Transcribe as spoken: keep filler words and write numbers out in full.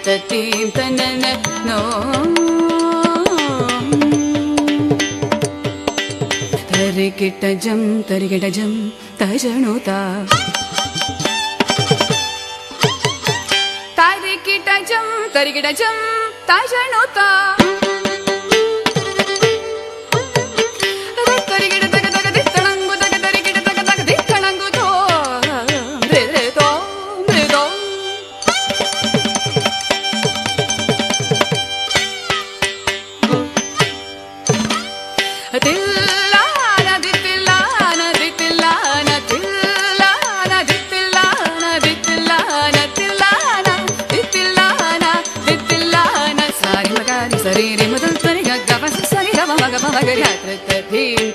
தத்தீம் தன்னன நோ தரிகிட்ட ஜம் தரிகிட்ட ஜம் தஜனுதா தரிகிட்ட ஜம் தரிகிட்ட ஜம் தஜனுதா Sari re madal sari ga ga pa sari ra ma ga pa ma ga ya tra ta thi